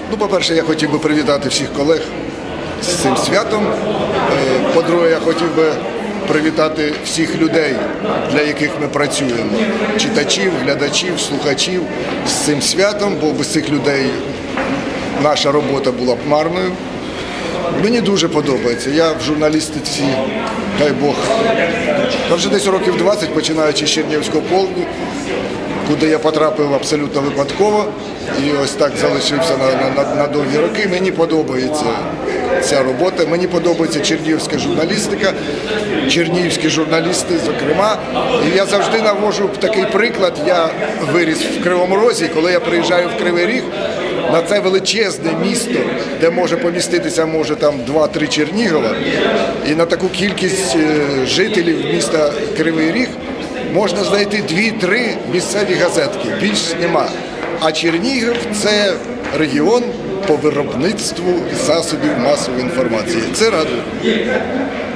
Ну, по-перше, я хотів би привітати всіх колег з цим святом. По-друге, я хотів би привітати всіх людей, для яких ми працюємо. Читачів, глядачів, слухачів з цим святом, бо без цих людей наша робота була б марною. Мені дуже подобається. Я в журналістиці, дай Бог, вже десь років 20, починаючи з Чернігівського полдня, куди я потрапив абсолютно випадково і ось так залишився на довгі роки. Мені подобається ця робота, мені подобається чернігівська журналістика, чернігівські журналісти, зокрема. І я завжди наводжу такий приклад. Я виріс в Кривому Розі, коли я приїжджаю в Кривий Ріг, на це величезне місто, де може поміститися, може, там 2-3 Чернігова, і на таку кількість жителів міста Кривий Ріг можна знайти 2-3 місцеві газетки, більш нема. А Чернігів – це регіон по виробництву засобів масової інформації. Це радує.